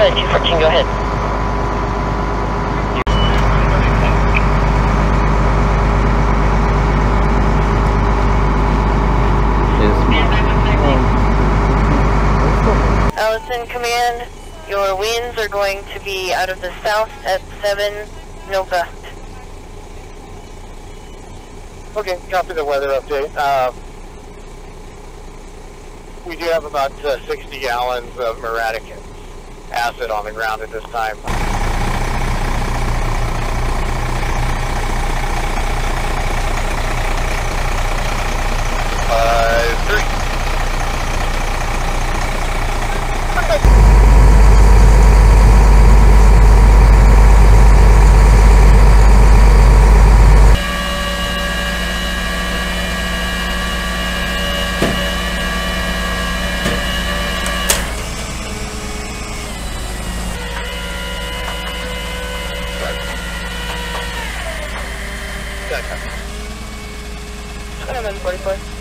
Flight 214, go ahead. Allison, command, your winds are going to be out of the south at 7 Nova. Okay, copy the weather update. We do have about 60 gallons of muriatic acid on the ground at this time. 3. November 44.